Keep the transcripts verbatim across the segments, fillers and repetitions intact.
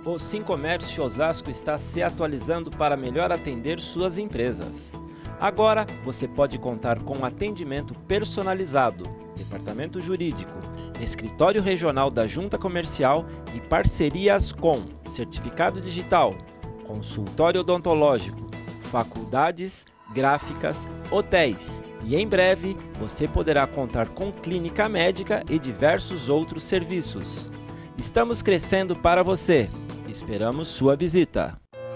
O Simcomércio Osasco está se atualizando para melhor atender suas empresas. Agora, você pode contar com atendimento personalizado, departamento jurídico, escritório regional da Junta Comercial e parcerias com certificado digital, consultório odontológico, faculdades, gráficas, hotéis. E em breve, você poderá contar com clínica médica e diversos outros serviços. Estamos crescendo para você. Esperamos sua visita.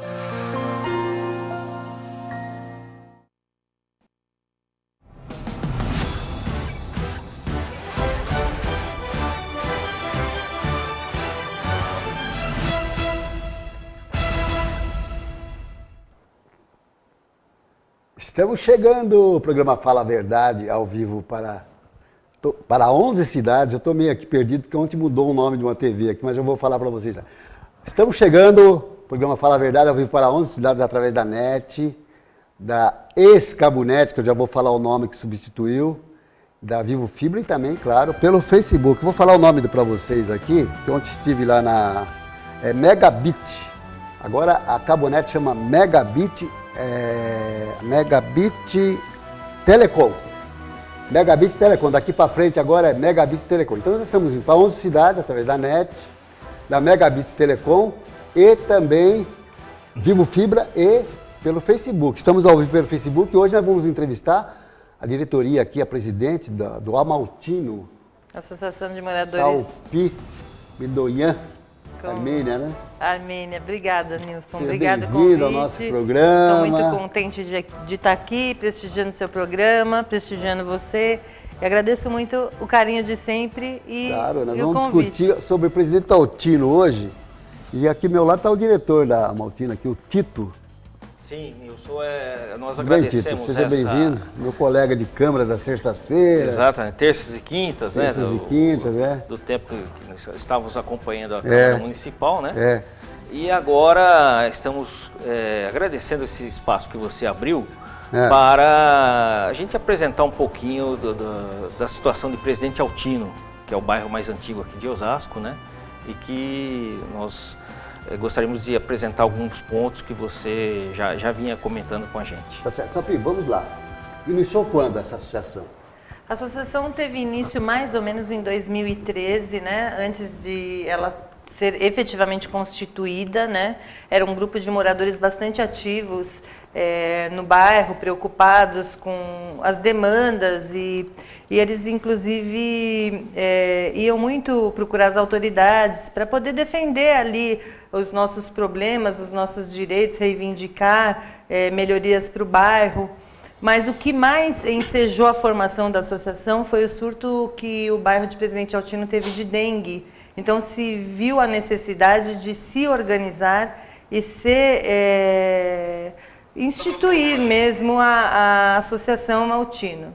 Estamos chegando, o programa Fala a Verdade, ao vivo para, para onze cidades. Eu estou meio aqui perdido, porque ontem mudou o nome de uma T V aqui, mas eu vou falar para vocês já. Estamos chegando, o programa Fala a Verdade, ao vivo para onze cidades, através da NET, da Escabunet, que eu já vou falar o nome que substituiu, da Vivo Fibra e também, claro, pelo Facebook. Vou falar o nome para vocês aqui, que ontem estive lá na é, Megabit. Agora a Cabonet chama Megabit, é, Megabit Telecom. Megabit Telecom, daqui para frente agora é Megabit Telecom. Então nós estamos indo para onze cidades, através da NET, da Megabit Telecom e também Vivo Fibra e pelo Facebook. Estamos ao vivo pelo Facebook e hoje nós vamos entrevistar a diretoria aqui, a presidente da, do Amaltino. Associação de Moradores. Salpi Bedoyan. Armênia, né? Armênia. Obrigada, Nilson. Seja Obrigada pelo bem-vindo ao nosso programa. Estou muito contente de, de estar aqui, prestigiando seu programa, prestigiando você. E agradeço muito o carinho de sempre e Claro, nós e vamos o convite. discutir sobre o presidente Altino hoje. E aqui ao meu lado está o diretor da Amaltino, aqui, o Tito. Sim, Nilson, é, nós Bem, agradecemos Tito, seja essa... bem-vindo. Meu colega de câmara das terças-feiras. Exato, terças e quintas, terças né? Terças do, e quintas, é. Do tempo que nós estávamos acompanhando a É. Câmara Municipal, né? É. E agora estamos é, agradecendo esse espaço que você abriu É. para a gente apresentar um pouquinho do, do, da situação de Presidente Altino, que é o bairro mais antigo aqui de Osasco, né? E que nós é, gostaríamos de apresentar alguns pontos que você já, já vinha comentando com a gente. Tá certo. Sapi, vamos lá. Iniciou quando essa associação? A associação teve início mais ou menos em dois mil e treze, né? Antes de ela ser efetivamente constituída, né? Era um grupo de moradores bastante ativos é, no bairro, preocupados com as demandas e, e eles inclusive é, iam muito procurar as autoridades para poder defender ali os nossos problemas, os nossos direitos, reivindicar é, melhorias para o bairro. Mas o que mais ensejou a formação da associação foi o surto que o bairro de Presidente Altino teve de dengue. Então se viu a necessidade de se organizar e se é, instituir mesmo a, a Associação Altino.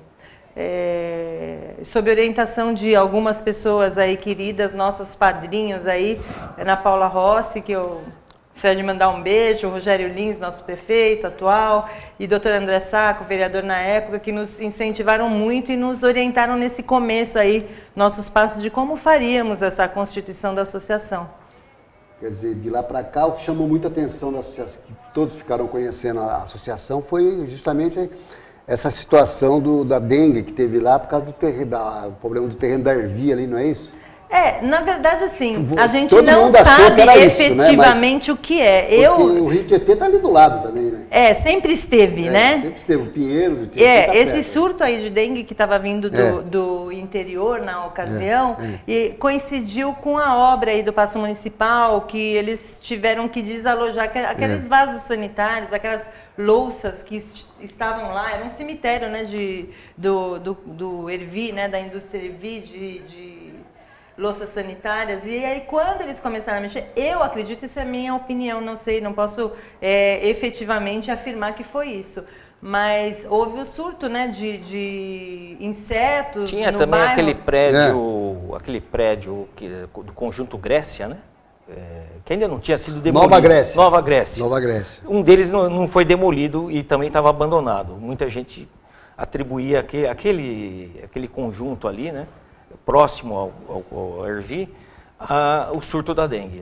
É, sob orientação de algumas pessoas aí queridas, nossos padrinhos aí, Ana Paula Rossi, que eu gostaria de mandar um beijo, o Rogério Lins, nosso prefeito atual, e doutor André Sacco, vereador na época, que nos incentivaram muito e nos orientaram nesse começo aí, nossos passos de como faríamos essa constituição da associação. Quer dizer, de lá para cá, o que chamou muita atenção da associação, que todos ficaram conhecendo a associação, foi justamente essa situação do, da dengue que teve lá por causa do, terreno, da, do problema do terreno da Ervi ali, não é isso? É, na verdade, assim, a gente Todo não mundo achou sabe que era isso, né? efetivamente Mas- o que é. Porque Eu, o Rio Tietê está ali do lado também, né? é, sempre esteve, É, né? Sempre esteve. O Pinheiros, o Tietê É, tá esse perto. surto aí de dengue que estava vindo do, É. do interior na ocasião É, é. e coincidiu com a obra aí do Paço Municipal, que eles tiveram que desalojar aqu- aqueles É. vasos sanitários, aquelas louças que est- estavam lá, era um cemitério, né, de, do, do, do Ervi, né, da indústria Ervi, de, de louças sanitárias, e aí quando eles começaram a mexer, eu acredito, isso é a minha opinião, não sei, não posso é, efetivamente afirmar que foi isso, mas houve o surto, né, de, de insetos Tinha no também bairro. aquele prédio, aquele prédio que, do conjunto Grécia, né? É, que ainda não tinha sido demolido. Nova Grécia. Nova Grécia. Nova Grécia. Um deles não, não foi demolido e também estava abandonado. Muita gente atribuía aquele, aquele, aquele conjunto ali, né, próximo ao, ao, ao Ervi, a, o surto da dengue, né?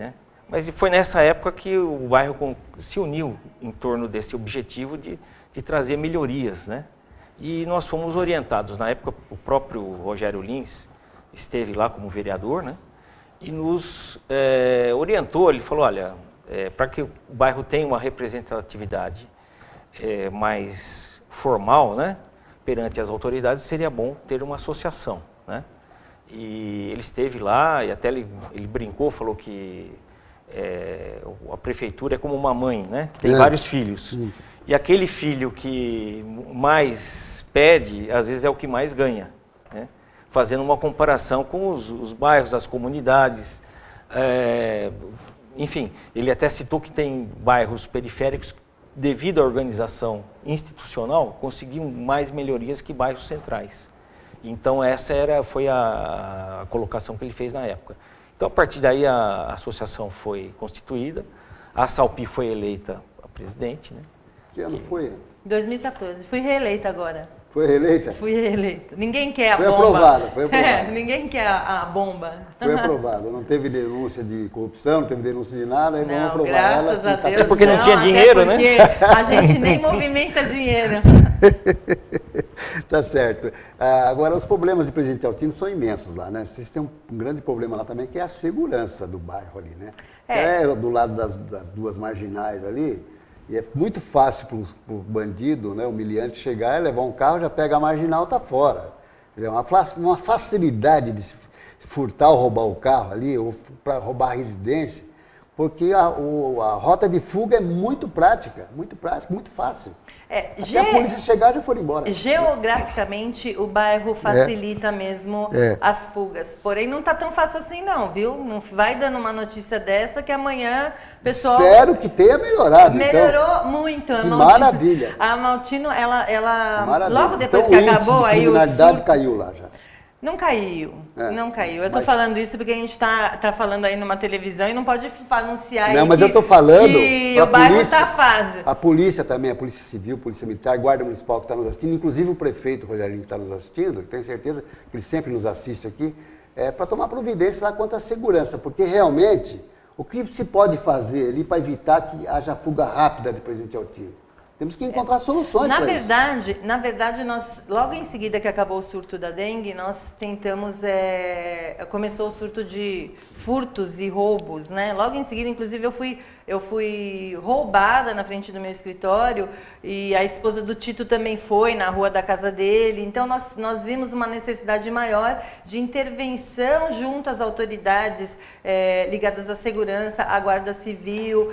Mas foi nessa época que o bairro se uniu em torno desse objetivo de, de trazer melhorias, né? E nós fomos orientados, na época o próprio Rogério Lins esteve lá como vereador, né? E nos é, orientou, ele falou, olha, é, para que o bairro tenha uma representatividade é, mais formal, né? Perante as autoridades, seria bom ter uma associação, né? E ele esteve lá e até ele, ele brincou, falou que é, a prefeitura é como uma mãe, né? Que tem é. vários filhos. Sim. E aquele filho que mais pede, às vezes é o que mais ganha, né? Fazendo uma comparação com os, os bairros, as comunidades. É, enfim, ele até citou que tem bairros periféricos, devido à organização institucional, conseguiam mais melhorias que bairros centrais. Então essa era, foi a, a colocação que ele fez na época. Então a partir daí a, a associação foi constituída, a Salpi foi eleita a presidente, né? Que ano foi? dois mil e quatorze, fui reeleita agora. Foi reeleita? Fui reeleita. Ninguém quer a foi bomba. Aprovada, foi aprovada. É, ninguém quer a, a bomba. Foi aprovada. Não teve denúncia de corrupção, não teve denúncia de nada, e não, vamos aprovar graças ela. A Deus, tá até porque não, não tinha dinheiro, né? A gente nem movimenta dinheiro. Tá certo. Ah, agora, os problemas de Presidente Altino são imensos lá, né? Vocês têm um, um grande problema lá também, que é a segurança do bairro ali, né? É, é do lado das, das duas marginais ali. E é muito fácil para o bandido, né, humilhante, chegar e levar um carro, já pega a marginal e está fora. Quer dizer, uma, uma facilidade de se furtar ou roubar o carro ali, ou para roubar a residência, porque a, o, a rota de fuga é muito prática, muito prática, muito fácil. É, Até ge... a polícia chegar já foram embora. Geograficamente, o bairro facilita é. mesmo é. as fugas. Porém, não está tão fácil assim não, viu? Não vai dando uma notícia dessa que amanhã o pessoal... Espero que tenha melhorado. Melhorou então. muito. Que a Maltino, maravilha. A Maltino, ela... ela maravilha. Logo depois então, que o acabou... De aí criminalidade o surto... caiu lá já. Não caiu, é, não caiu. Eu estou mas... falando isso porque a gente está tá falando aí numa televisão e não pode anunciar não, aí mas que, eu tô falando que o bairro está fácil. A polícia também, a Polícia Civil, a Polícia Militar, a Guarda Municipal que está nos assistindo, inclusive o prefeito Rogerinho que está nos assistindo, tenho certeza que ele sempre nos assiste aqui, é, para tomar providência lá quanto à segurança, porque realmente o que se pode fazer ali para evitar que haja fuga rápida de Presidente Altino? Temos que encontrar soluções para isso. Na verdade, na verdade, nós, logo em seguida que acabou o surto da dengue, nós tentamos, é, começou o surto de furtos e roubos, né? Logo em seguida, inclusive, eu fui, eu fui roubada na frente do meu escritório e a esposa do Tito também foi na rua da casa dele. Então, nós, nós vimos uma necessidade maior de intervenção junto às autoridades é, ligadas à segurança, à Guarda Civil,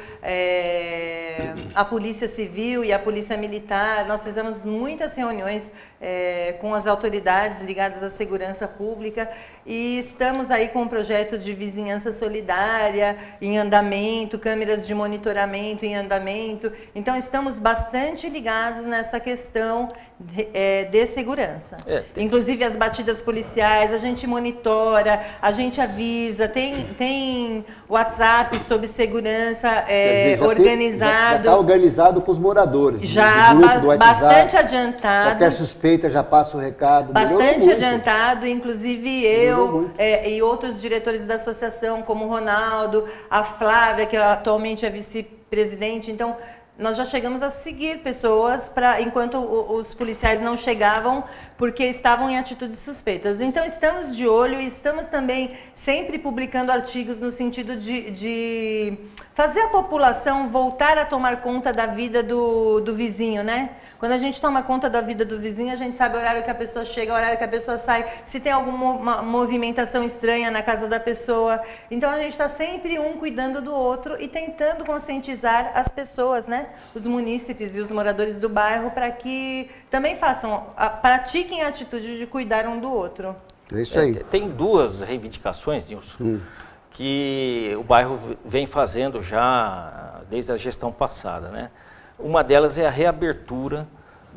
é, à Polícia Civil e a Polícia Militar. Nós fizemos muitas reuniões é, com as autoridades ligadas à segurança pública e estamos aí com um projeto de vizinhança solidária em andamento, câmeras de monitoramento em andamento. Então, estamos bastante ligados nessa questão de, é, de segurança. É, tem... Inclusive, as batidas policiais, a gente monitora, a gente avisa, tem, tem WhatsApp sobre segurança é, dizer, já organizado. Tem, já está organizado com os moradores. Já, do grupo, do WhatsApp, bastante adiantado. Qualquer suspeita já passa o recado. Bastante adiantado, inclusive eu é, e outros diretores da associação, como o Ronaldo, a Flávia, que atualmente é vice-presidente. Então, nós já chegamos a seguir pessoas para enquanto os policiais não chegavam, porque estavam em atitudes suspeitas. Então, estamos de olho e estamos também sempre publicando artigos no sentido de, de fazer a população voltar a tomar conta da vida do, do vizinho, né? Quando a gente toma conta da vida do vizinho, a gente sabe o horário que a pessoa chega, o horário que a pessoa sai, se tem alguma movimentação estranha na casa da pessoa. Então, a gente está sempre um cuidando do outro e tentando conscientizar as pessoas, né? Os munícipes e os moradores do bairro, para que também façam, pratiquem a atitude de cuidar um do outro. É isso aí. É, tem duas reivindicações, Nilson, hum. que o bairro vem fazendo já desde a gestão passada, né? Uma delas é a reabertura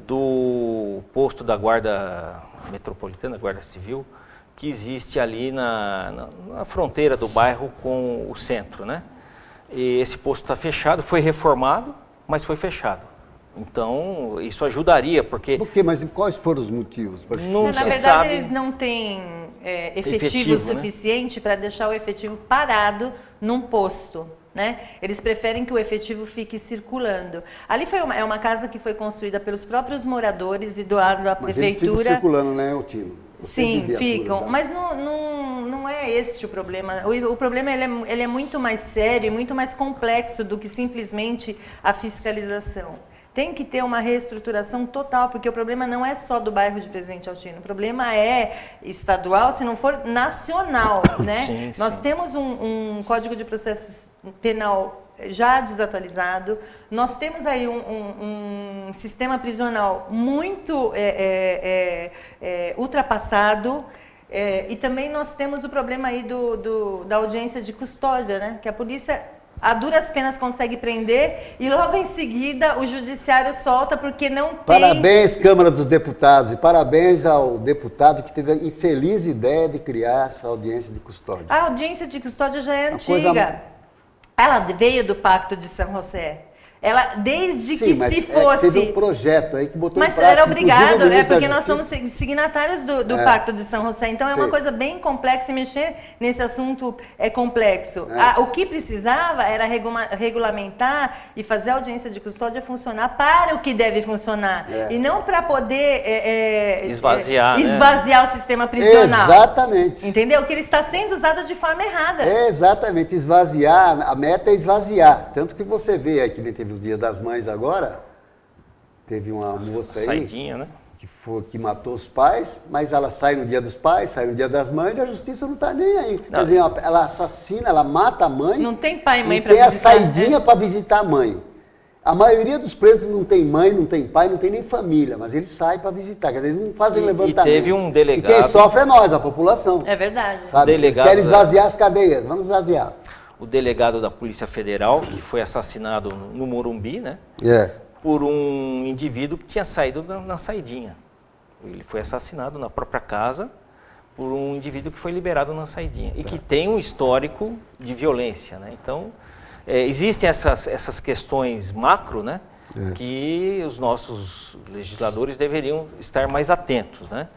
do posto da Guarda Metropolitana, Guarda Civil, que existe ali na, na, na fronteira do bairro com o centro, né? E esse posto está fechado, foi reformado, mas foi fechado. Então, isso ajudaria, porque... Por quê? Mas quais foram os motivos? Não Na verdade, sabe... eles não têm é, efetivo, efetivo suficiente, né, para deixar o efetivo parado num posto. né? Eles preferem que o efetivo fique circulando. Ali foi uma, é uma casa que foi construída pelos próprios moradores e doada da Mas prefeitura. Eles ficam circulando, né, Otino? Sim, ficam, mas não, não, não é este o problema. O, o problema ele é, ele é muito mais sério e muito mais complexo do que simplesmente a fiscalização. Tem que ter uma reestruturação total, porque o problema não é só do bairro de Presidente Altino, o problema é estadual, se não for nacional, né? Sim, Nós sim. temos um, um Código de Processo Penal já desatualizado, nós temos aí um, um, um sistema prisional muito é, é, é, ultrapassado, é, e também nós temos o problema aí do, do, da audiência de custódia, né? Que a polícia, a duras penas, consegue prender e logo em seguida o judiciário solta porque não tem... Parabéns, Câmara dos Deputados, e parabéns ao deputado que teve a infeliz ideia de criar essa audiência de custódia. A audiência de custódia já é Uma antiga. coisa... Ela veio do Pacto de São José. Ela, desde Sim, que mas se é, fosse... teve um projeto aí que botou Mas em prática, era obrigado, inclusive o é ministro porque da nós somos Justiça. signatários do, do É. Pacto de São José. Então é uma Sei. coisa bem complexa e mexer nesse assunto é complexo. É. A- o que precisava era regula- regulamentar e fazer a audiência de custódia funcionar para o que deve funcionar. É. E não para poder é, é, Esvaziar, é, né? esvaziar o sistema prisional. Exatamente. Entendeu? Que ele está sendo usado de forma errada. É exatamente, esvaziar, a meta é esvaziar. Tanto que você vê aí, que nem teve os Dias das Mães agora, teve uma moça aí Saidinha, né? que, foi, que matou os pais, mas ela sai no Dia dos Pais, sai no Dia das Mães e a justiça não está nem aí. Não. Quer dizer, ela- ela assassina, ela mata a mãe. Não tem pai e mãe e para tem a visitar, saidinha né? para visitar a mãe. A maioria dos presos não tem mãe, não tem pai, não tem nem família, mas eles saem para visitar, quer dizer, eles não fazem E- e levantamento. teve um delegado- E quem sofre é nós, a população. É verdade. Sabe? Eles Delegado querem da- esvaziar as cadeias, vamos esvaziar. O delegado da Polícia Federal, que foi assassinado no Morumbi, né? É. Por um indivíduo que tinha saído na, na saidinha. Ele foi assassinado na própria casa por um indivíduo que foi liberado na saidinha e que tem um histórico de violência, né? Então, é, existem essas, essas questões macro, né? É. Que os nossos legisladores deveriam estar mais atentos, né?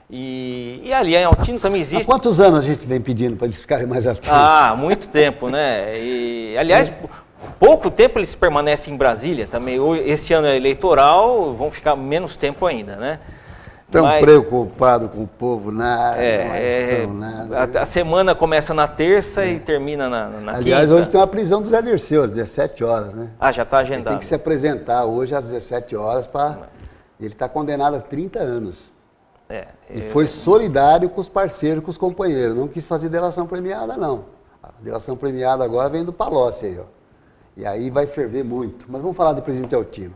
E, e ali em Altino também Há existe... quantos anos a gente vem pedindo para eles ficarem mais atentos? Ah, muito tempo, né? E, aliás, pouco tempo eles permanecem em Brasília também. O- Esse ano é eleitoral, vão ficar menos tempo ainda, né? Tão Mas, preocupados com o povo, nada, é, não é, estão nada. a, a semana começa na terça e termina na, na Aliás, quinta. hoje tem uma prisão do Zé Dirceu, às dezessete horas, né? Ah, já está Ele agendado. tem que se apresentar hoje às dezessete horas para... Ele está condenado a trinta anos. É, E é, foi solidário com os parceiros, com os companheiros. Não quis fazer delação premiada, não. A delação premiada agora vem do Palocci aí, ó. E aí vai ferver muito. Mas vamos falar do presidente Altino.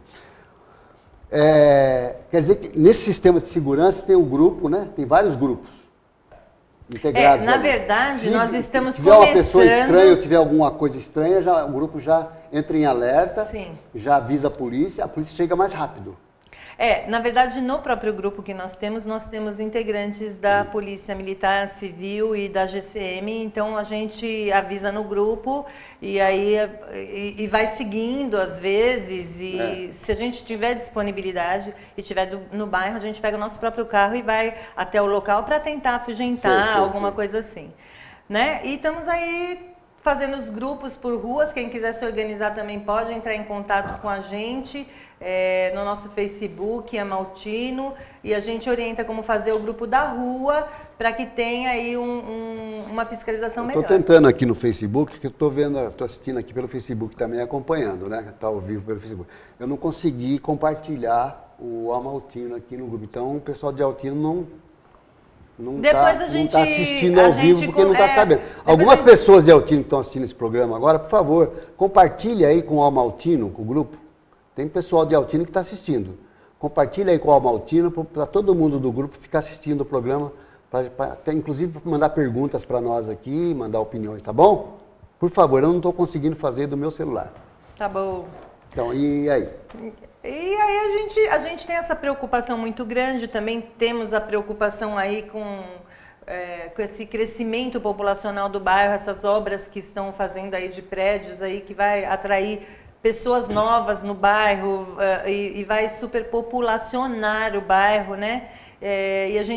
É, quer dizer que nesse sistema de segurança tem um grupo, né? Tem vários grupos integrados. É, na ali. verdade, Se nós estamos tiver uma pessoa começando- estranha ou tiver alguma coisa estranha, já, o grupo já entra em alerta, Sim. já avisa a polícia, a polícia chega mais rápido. É, na verdade, no próprio grupo que nós temos, nós temos integrantes da Polícia Militar, Civil e da G C M, então a gente avisa no grupo e aí e, e vai seguindo às vezes, e É. se a gente tiver disponibilidade e tiver do- no bairro, a gente pega o nosso próprio carro e vai até o local para tentar afugentar, Sei, sei, alguma sei. coisa assim, né? E estamos aí fazendo os grupos por ruas, quem quiser se organizar também pode entrar em contato com a gente, é, no nosso Facebook, Amaltino, e a gente orienta como fazer o grupo da rua para que tenha aí um- um- uma fiscalização Estou melhor. tentando aqui no Facebook, que eu estou vendo, estou assistindo aqui pelo Facebook também, acompanhando, né? Está ao vivo pelo Facebook. Eu não consegui compartilhar o Amaltino aqui no grupo, então o pessoal de Altino não não Depois está a gente- assistindo a ao vivo gente porque não está com- é, sabendo. depois Algumas a gente- pessoas de Altino que estão assistindo esse programa agora, por favor, compartilhe aí com o Amaltino, com o grupo. Tem pessoal de Altino que está assistindo. Compartilhe aí com o Amaltino para todo mundo do grupo ficar assistindo o programa, pra, pra, até, inclusive para mandar perguntas para nós aqui, mandar opiniões, tá bom? Por favor, eu não estou conseguindo fazer do meu celular. Tá bom. Então, e aí? E aí a gente, a gente tem essa preocupação muito grande, também temos a preocupação aí com, é, com esse crescimento populacional do bairro, essas obras que estão fazendo aí de prédios aí que vai atrair pessoas novas no bairro, é, e, e vai superpopulacionar o bairro, né? É, e a gente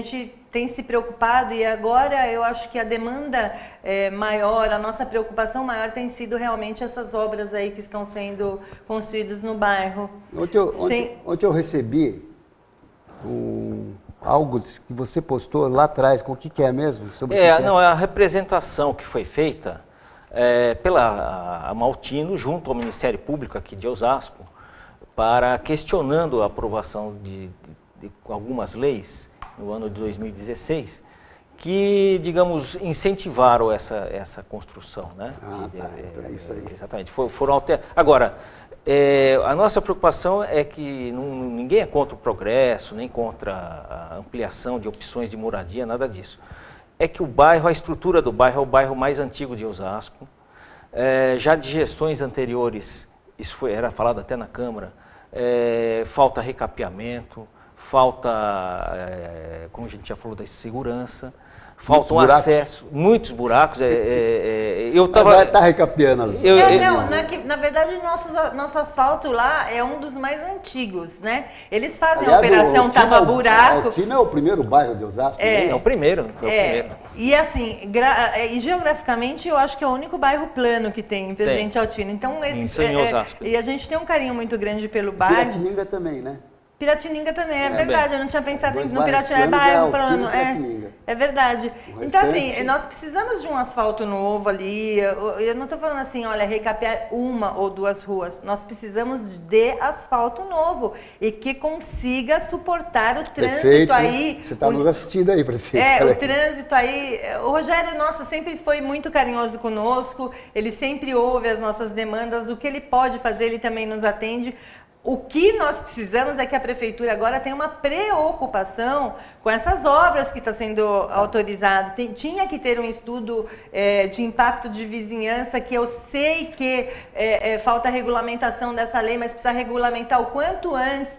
tem se preocupado, e agora eu acho que a demanda é, maior, a nossa preocupação maior tem sido realmente essas obras aí que estão sendo construídas no bairro. Ontem eu, Sem... ontem, ontem eu recebi um, algo que você postou lá atrás, com o que, que é mesmo? Sobre é, o que não, é a representação que foi feita é, pela Amaltino junto ao Ministério Público aqui de Osasco, para questionando a aprovação de, de, de algumas leis no ano de dois mil e dezesseis, que, digamos, incentivaram essa, essa construção, né? Ah, tá, então é isso aí. Exatamente. For, foram alter... Agora, é, a nossa preocupação é que não, ninguém é contra o progresso, nem contra a ampliação de opções de moradia, nada disso. É que o bairro, a estrutura do bairro é o bairro mais antigo de Osasco. É, já de gestões anteriores, isso foi, era falado até na Câmara, é, falta recapeamento, falta, é, como a gente já falou, da segurança, falta um acesso, muitos buracos. É, é, é, eu tava, vai estar recapeando as... Eu, é, não, não é que, na verdade, nosso, nosso asfalto lá é um dos mais antigos, né? Eles fazem Aliás, a operação tapa-buraco. Altino é o primeiro bairro de Osasco, é, né? É o primeiro, é o é, primeiro. E assim, gra, e geograficamente eu acho que é o único bairro plano que tem em Presidente Tem. Altino. Então, esse, Em é, Osasco. E a gente tem um carinho muito grande pelo bairro. Piratininga também, né? Piratininga também, é, É, verdade, bem. eu não tinha pensado Dois no bairros Piratininga, é planos é bairro Altino plano, e é, Piratininga. é verdade. O Então restante- assim, nós precisamos de um asfalto novo ali, eu, eu não estou falando assim, olha, recapear uma ou duas ruas, nós precisamos de asfalto novo e que consiga suportar o trânsito Prefeito, aí. você está o- nos assistindo aí, prefeito. É, Olha o trânsito aí, o Rogério, nossa, sempre foi muito carinhoso conosco, ele sempre ouve as nossas demandas, o que ele pode fazer, ele também nos atende. O que nós precisamos é que a Prefeitura agora tenha uma preocupação com essas obras que está sendo autorizado. Tem, tinha que ter um estudo é, de impacto de vizinhança, que eu sei que é, é, falta regulamentação dessa lei, mas precisa regulamentar o quanto antes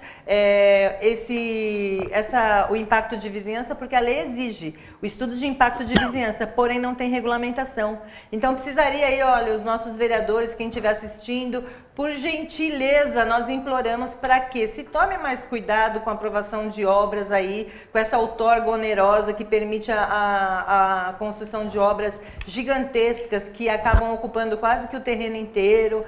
é, esse, essa, o impacto de vizinhança, porque a lei exige o estudo de impacto de vizinhança, porém não tem regulamentação. Então precisaria aí, olha, os nossos vereadores, quem estiver assistindo, por gentileza, nós imploramos para que se tome mais cuidado com a aprovação de obras aí, com essa outorga onerosa que permite a, a, a construção de obras gigantescas que acabam ocupando quase que o terreno inteiro,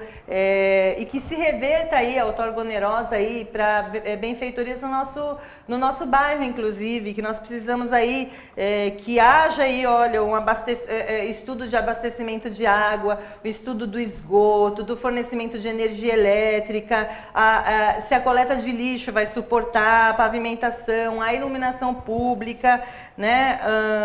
é, e que se reverta aí a outorga onerosa aí para benfeitorias no nosso, no nosso bairro, inclusive, que nós precisamos aí é, que haja aí, olha, um abastec é, estudo de abastecimento de água, o estudo do esgoto, do fornecimento de energia elétrica, a, a, se a coleta de lixo vai suportar a pavimentação, a iluminação pública, né?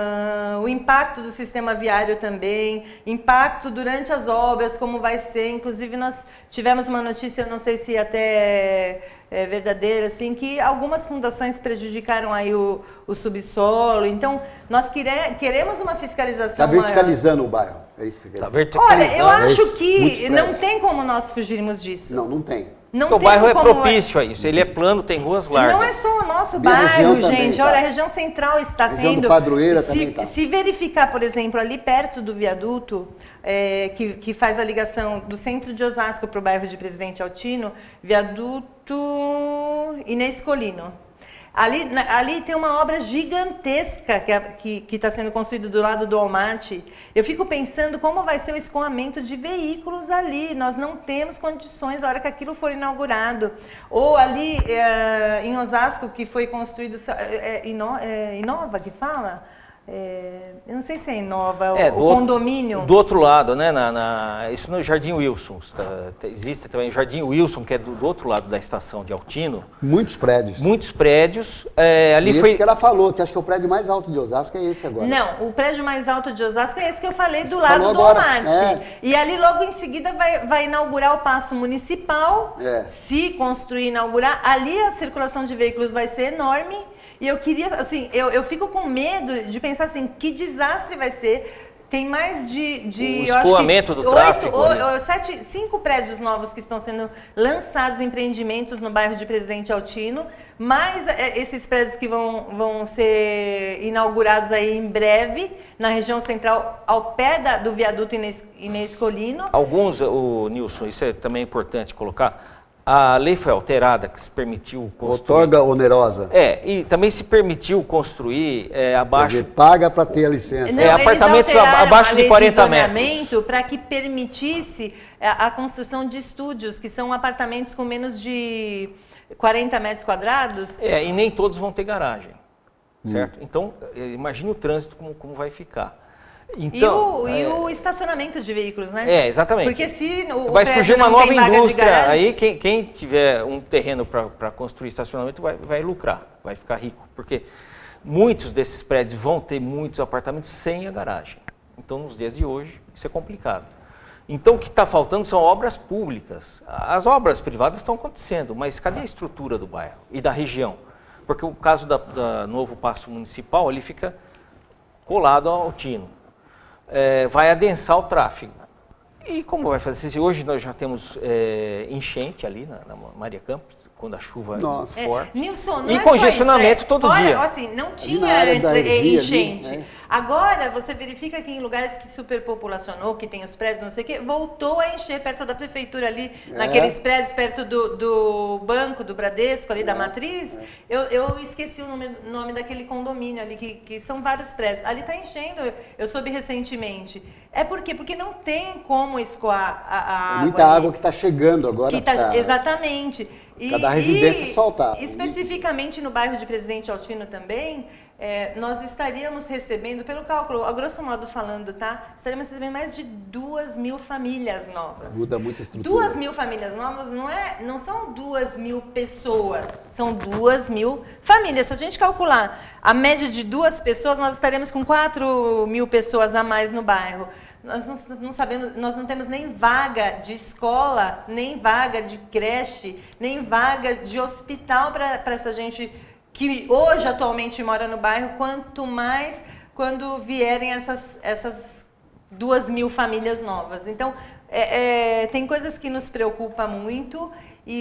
Uh, o impacto do sistema viário também, impacto durante as obras, como vai ser. Inclusive nós tivemos uma notícia, não sei se até é verdadeira, assim, que algumas fundações prejudicaram aí o, o subsolo. Então nós quere, queremos uma fiscalização. Está verticalizando maior. O bairro, é isso que quer Tá dizer. Olha, eu acho Muitos que não prédios. tem como nós fugirmos disso. Não, não tem. Não Porque o tem bairro é como- propício a isso, ele é plano, tem ruas largas. Não é só o nosso Minha região bairro, também, gente. tá? Olha, a região central está Região do sendo... Padroeira se, também tá. Se verificar, por exemplo, ali perto do viaduto, é, que, que faz a ligação do centro de Osasco para o bairro de Presidente Altino, viaduto Inês Colino. Ali, na- ali tem uma obra gigantesca que está que, que tá sendo construída do lado do Walmart. Eu fico pensando como vai ser o escoamento de veículos ali. Nós não temos condições na hora que aquilo for inaugurado. Ou ali é, em Osasco, que foi construído... É, é, Ino, é, Inova que fala? É, eu não sei se é Inova, É, o, do o outro- condomínio. Do outro lado, né? Na, na- isso no Jardim Wilson. Tá, existe também o Jardim Wilson, que é do, do outro lado da estação de Altino. Muitos prédios. Muitos prédios. É, ali e esse foi. que ela falou, que acho que é o prédio mais alto de Osasco, é esse agora. Não, o prédio mais alto de Osasco é esse que eu falei, Você do lado falou do agora, Walmart. é. E ali logo em seguida vai, vai inaugurar o Paço Municipal. É. Se construir e inaugurar, ali a circulação de veículos vai ser enorme. E eu queria, assim, eu, eu fico com medo de pensar assim, que desastre vai ser. Tem mais de, de O eu acho que escoamento do oito, tráfego, ou- né? ou sete, cinco prédios novos que estão sendo lançados, empreendimentos no bairro de Presidente Altino, mais é, esses prédios que vão, vão ser inaugurados aí em breve, na região central, ao pé da, do viaduto Inês, Inês Colino. Alguns, o Nilson, isso é também importante colocar. A lei foi alterada, que se permitiu construir... Outorga onerosa. É, e também se permitiu construir é, abaixo... Quer dizer, paga para ter a licença. Não, É, apartamentos abaixo de quarenta metros. Para que permitisse a, a construção de estúdios, que são apartamentos com menos de quarenta metros quadrados. É, e nem todos vão ter garagem, certo? Hum. Então, imagine o trânsito como, como vai ficar. Então, e, o, é, e o estacionamento de veículos, né? É, exatamente. Porque se o vai surgir uma nova indústria, garagem, aí quem, quem tiver um terreno para construir estacionamento vai, vai lucrar, vai ficar rico. Porque muitos desses prédios vão ter muitos apartamentos sem a garagem. Então, nos dias de hoje, isso é complicado. Então, o que está faltando são obras públicas. As obras privadas estão acontecendo, mas cadê a estrutura do bairro e da região? Porque o caso da, da Novo Paço Municipal, ele fica colado ao Tino. É, vai adensar o tráfego. E como vai fazer? Se hoje nós já temos é, enchente ali na, na Maria Campos, quando a chuva Nossa. é forte. É, Nilson, não e é congestionamento isso, é, todo fora, dia. Assim, não tinha antes energia, enchente. Ali, né? Agora, você verifica que em lugares que superpopulacionou, que tem os prédios, não sei o quê, voltou a encher perto da prefeitura ali, é. naqueles prédios perto do, do banco, do Bradesco, ali é. da Matriz. É. Eu, eu esqueci o nome, nome daquele condomínio ali, que, que são vários prédios. Ali está enchendo, eu soube recentemente. É por quê? Porque não tem como escoar a, a água. Muita ali. Água que está chegando agora. Que tá, pra... Exatamente. E, cada residência e, soltar. Especificamente no bairro de Presidente Altino também, é, nós estaríamos recebendo, pelo cálculo, a grosso modo falando, tá? Estaríamos recebendo mais de duas mil famílias novas. Muda muita estrutura. Duas mil famílias novas não, é, não são duas mil pessoas, são duas mil famílias. Se a gente calcular a média de duas pessoas, nós estaremos com quatro mil pessoas a mais no bairro. Nós não, não sabemos, nós não temos nem vaga de escola, nem vaga de creche, nem vaga de hospital para essa gente que hoje atualmente mora no bairro, quanto mais quando vierem essas, essas duas mil famílias novas. Então, é, é, tem coisas que nos preocupam muito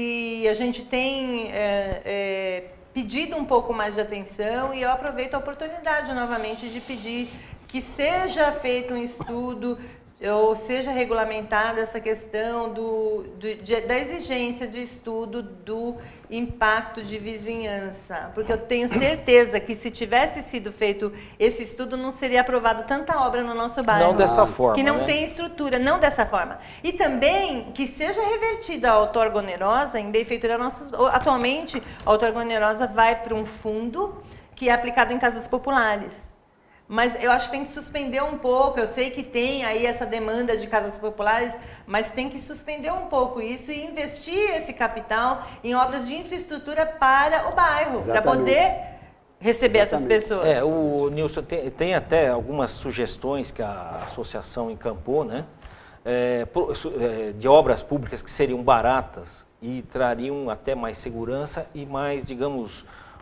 e a gente tem é, é, pedido um pouco mais de atenção e eu aproveito a oportunidade novamente de pedir que seja feito um estudo ou seja regulamentada essa questão do, do, de, da exigência de estudo do impacto de vizinhança. Porque eu tenho certeza que se tivesse sido feito esse estudo, não seria aprovada tanta obra no nosso bairro. Não dessa forma, que não né? tem estrutura, não dessa forma. E também que seja revertida a outorga onerosa em benfeitura nossos... Atualmente, a outorga onerosa vai para um fundo que é aplicado em casas populares. Mas eu acho que tem que suspender um pouco, eu sei que tem aí essa demanda de casas populares, mas tem que suspender um pouco isso e investir esse capital em obras de infraestrutura para o bairro, para poder receber Exatamente. essas pessoas. É, o Nilson tem, tem até algumas sugestões que a associação encampou, né? É, de obras públicas que seriam baratas e trariam até mais segurança e mais, digamos...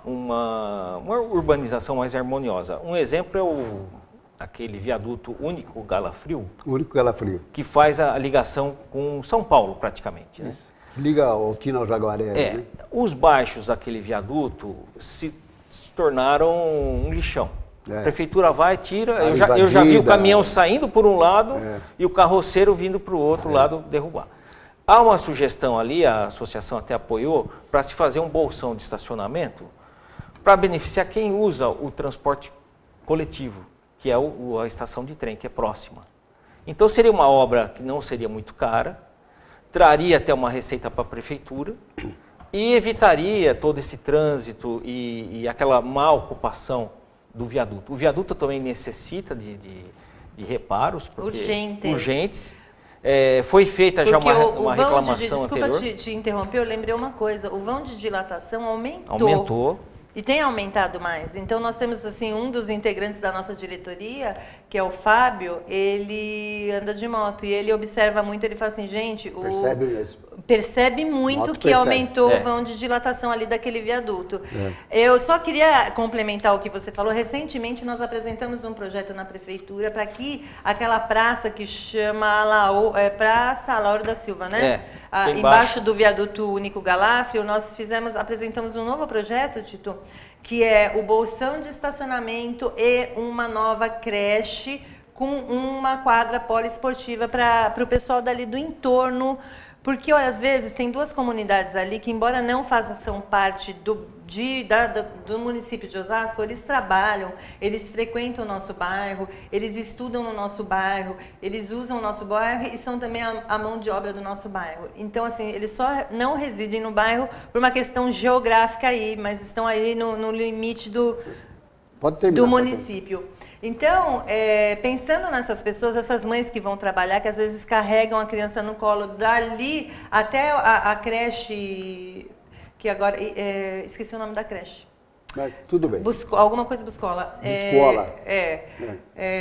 Uma, uma urbanização mais harmoniosa. Um exemplo é o, aquele viaduto Único Galafrio. Único Galafrio. Que faz a ligação com São Paulo, praticamente. Né? Liga o Tino ao Jaguaré. É, né? Os baixos daquele viaduto se, se tornaram um lixão. É. A prefeitura vai, tira. Eu já, eu já vi o caminhão saindo por um lado é. e o carroceiro vindo para o outro é. lado derrubar. Há uma sugestão ali, a associação até apoiou, para se fazer um bolsão de estacionamento para beneficiar quem usa o transporte coletivo, que é o, a estação de trem, que é próxima. Então, seria uma obra que não seria muito cara, traria até uma receita para a prefeitura e evitaria todo esse trânsito e, e aquela má ocupação do viaduto. O viaduto também necessita de, de, de reparos. Urgentes. Urgentes. É, foi feita porque já uma, o, uma o vão reclamação de, desculpa anterior. Desculpa te, te interromper, eu lembrei uma coisa. O vão de dilatação aumentou. Aumentou. E tem aumentado mais. Então, nós temos, assim, um dos integrantes da nossa diretoria, que é o Fábio, ele anda de moto e ele observa muito, ele fala assim, gente... O... Percebe mesmo. Percebe muito moto que percebe. aumentou é. o vão de dilatação ali daquele viaduto. É. Eu só queria complementar o que você falou. Recentemente, nós apresentamos um projeto na prefeitura para que aquela praça que chama Laú, é, Praça Lauro da Silva, né? É. Ah, embaixo. embaixo do viaduto Único Galafrio, nós fizemos, apresentamos um novo projeto, Tito, que é o bolsão de estacionamento e uma nova creche com uma quadra poliesportiva para o pessoal dali do entorno, Porque, olha, às vezes tem duas comunidades ali que, embora não façam parte do, de, da, do município de Osasco, eles trabalham, eles frequentam o nosso bairro, eles estudam no nosso bairro, eles usam o nosso bairro e são também a, a mão de obra do nosso bairro. Então, assim, eles só não residem no bairro por uma questão geográfica aí, mas estão aí no, no limite do, Pode terminar, do município. Então, é, pensando nessas pessoas, essas mães que vão trabalhar, que às vezes carregam a criança no colo dali até a, a creche, que agora, é, esqueci o nome da creche. Mas tudo bem. Busco, alguma coisa Buscola. Buscola. É, é,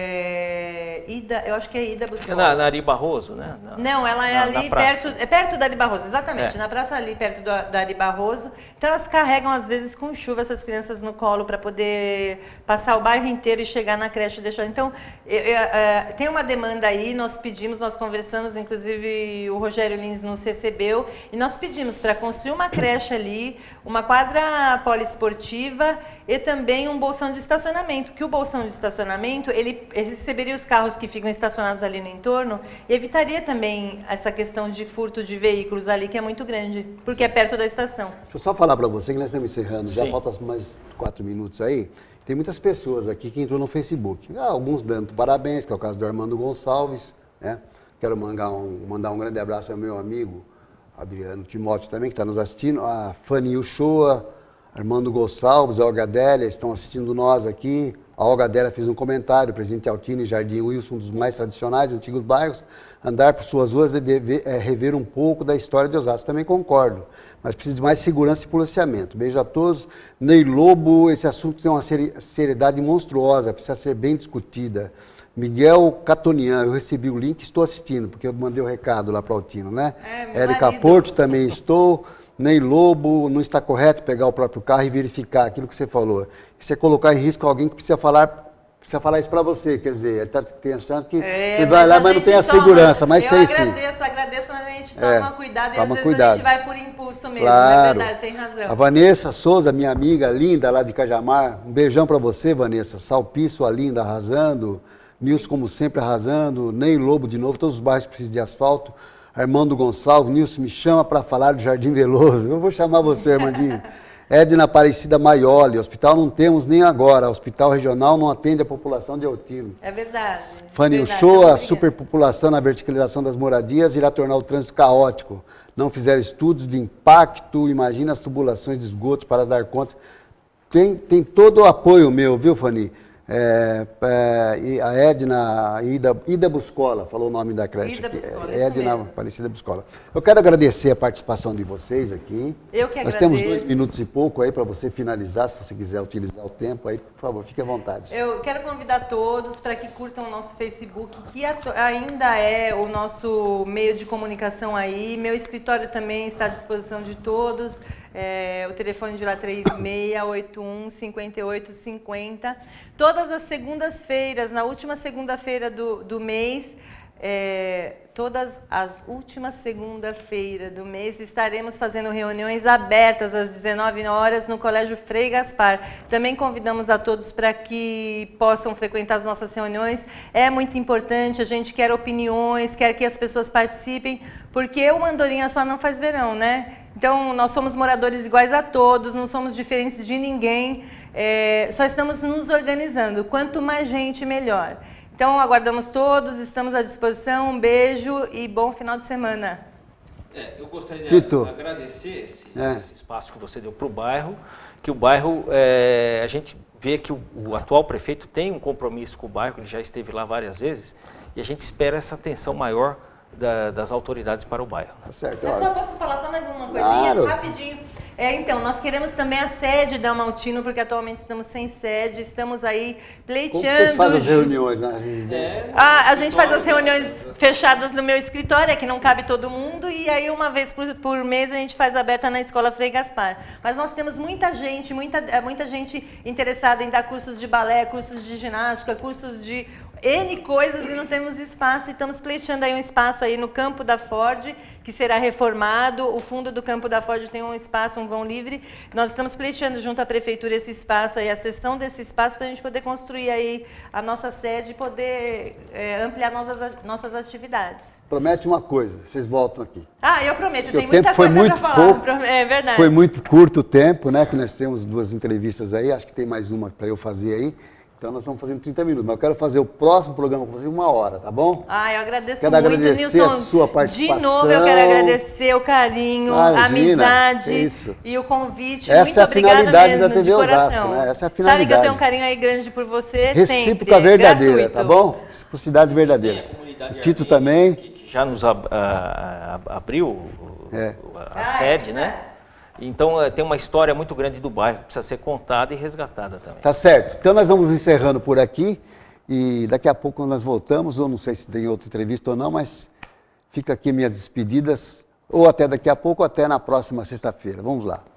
é, Ida, eu acho que é Ida Buscola. Na, na Ari Barroso, né? Na, Não, ela é na, ali na perto, é perto da Ari Barroso, exatamente, É. na praça ali perto do, da Ari Barroso. Então elas carregam às vezes com chuva essas crianças no colo para poder passar o bairro inteiro e chegar na creche e deixar. Então eu, eu, é, tem uma demanda aí, nós pedimos, nós conversamos, inclusive o Rogério Lins nos recebeu e nós pedimos para construir uma creche ali, uma quadra poliesportiva e também um bolsão de estacionamento, que o bolsão de estacionamento, ele receberia os carros que ficam estacionados ali no entorno e evitaria também essa questão de furto de veículos ali, que é muito grande, porque é perto da estação. Deixa eu só falar para você que nós estamos encerrando, já Sim. faltam mais quatro minutos aí. Tem muitas pessoas aqui que entrou no Facebook. Ah, alguns dando parabéns, que é o caso do Armando Gonçalves, né? Quero mandar um, mandar um grande abraço ao meu amigo Adriano Timóteo também, que está nos assistindo, a Fanny Uchoa, Armando Gonçalves, a Olga Adélia, estão assistindo nós aqui. A Olga Adélia fez um comentário, Presidente Altino e Jardim Wilson, um dos mais tradicionais, antigos bairros. Andar por suas ruas é, dever, é rever um pouco da história de Osasco. Também concordo, mas precisa de mais segurança e policiamento. Beijo a todos. Ney Lobo, esse assunto tem uma seriedade monstruosa, precisa ser bem discutida. Miguel Catonian, eu recebi o link, estou assistindo, porque eu mandei o recado lá para o Altino, né? É, Érica marido. Porto, também estou. Ney Lobo, não está correto pegar o próprio carro e verificar aquilo que você falou. Isso é colocar em risco alguém que precisa falar, precisa falar isso para você, quer dizer, tá, tem a chance que É, você vai lá, a mas não gente tem a toma- segurança, mas eu tem sim. agradeço, agradeço, mas a gente toma É, cuidado e toma às vezes cuidado. a gente vai por impulso mesmo, Claro. é verdade, tem razão. A Vanessa Souza, minha amiga linda lá de Cajamar, um beijão para você, Vanessa. Salpi, sua linda, arrasando. Nilson, como sempre, arrasando. Ney Lobo, de novo, todos os bairros precisam de asfalto. Armando Gonçalves, Nilson me chama para falar do Jardim Veloso. Eu vou chamar você, Armandinho. Edna Aparecida Maioli, hospital não temos nem agora. Hospital regional não atende a população de Altino. É verdade. Fanny verdade, Uchoa, a obrigada. superpopulação na verticalização das moradias irá tornar o trânsito caótico. Não fizeram estudos de impacto, imagina as tubulações de esgoto para dar conta. Tem, tem todo o apoio meu, viu, Fanny? É, é, e a Edna, Ida, Ida Buscola, falou o nome da creche Ida aqui. Buscola, é, isso Edna mesmo. Aparecida Buscola. Eu quero agradecer a participação de vocês aqui. Eu que Nós agradeço. temos dois minutos e pouco aí para você finalizar, se você quiser utilizar o tempo aí, por favor, fique à vontade. Eu quero convidar todos para que curtam o nosso Facebook, que ato- ainda é o nosso meio de comunicação aí. Meu escritório também está à disposição de todos. É, o telefone de lá é três seis oito um, cinco oito cinco zero. Todas as segundas-feiras, na última segunda-feira do, do mês, é, todas as últimas segunda-feira do mês, estaremos fazendo reuniões abertas às dezenove horas no Colégio Frei Gaspar. Também convidamos a todos para que possam frequentar as nossas reuniões. É muito importante, a gente quer opiniões, quer que as pessoas participem, porque o Andorinha só não faz verão, né? Então, nós somos moradores iguais a todos, não somos diferentes de ninguém, é, só estamos nos organizando. Quanto mais gente, melhor. Então, aguardamos todos, estamos à disposição. Um beijo e bom final de semana. É, eu gostaria de Tito. agradecer esse, É. esse espaço que você deu para o bairro, que o bairro, é, a gente vê que o, o atual prefeito tem um compromisso com o bairro, ele já esteve lá várias vezes, e a gente espera essa atenção maior da, das autoridades para o bairro. Tá certo, Eu só olha. posso falar só mais uma coisinha, Claro. rapidinho. É, então, nós queremos também a sede da Maltino, porque atualmente estamos sem sede, estamos aí Como pleiteando... que vocês fazem as ju- reuniões na residência? Ah, a gente faz as reuniões fechadas no meu escritório, é que não cabe todo mundo, e aí uma vez por, por mês a gente faz aberta na Escola Frei Gaspar. Mas nós temos muita gente, muita, muita gente interessada em dar cursos de balé, cursos de ginástica, cursos de N coisas e não temos espaço, e estamos pleiteando aí um espaço aí no campo da Ford, que será reformado, o fundo do campo da Ford tem um espaço, um vão livre, nós estamos pleiteando junto à prefeitura esse espaço aí, a cessão desse espaço, para a gente poder construir aí a nossa sede e poder é, ampliar nossas, nossas atividades. Promete uma coisa, vocês voltam aqui. Ah, eu prometo, Porque tem muita foi coisa muito para falar, pouco, é verdade. Foi muito curto o tempo, né, que nós temos duas entrevistas aí, acho que tem mais uma para eu fazer aí. Então nós estamos fazendo trinta minutos, mas eu quero fazer o próximo programa com vocês uma hora, tá bom? Ah, eu agradeço quero muito, agradecer Nilson. a sua participação. De novo eu quero agradecer o carinho, Imagina, a amizade isso. e o convite. Essa muito é a obrigada finalidade mesmo, da T V de coração. Osasco, né? Essa é a finalidade. Sabe que eu tenho um carinho aí grande por você Recíproca sempre, verdadeira, gratuito. tá bom? Reciprocidade verdadeira. O Tito também. Que já nos ab, a, a, abriu é. a, a sede, né? Então tem uma história muito grande do bairro, precisa ser contada e resgatada também. Tá certo. Então nós vamos encerrando por aqui e daqui a pouco nós voltamos, ou não sei se tem outra entrevista ou não, mas fica aqui minhas despedidas, ou até daqui a pouco, ou até na próxima sexta-feira. Vamos lá.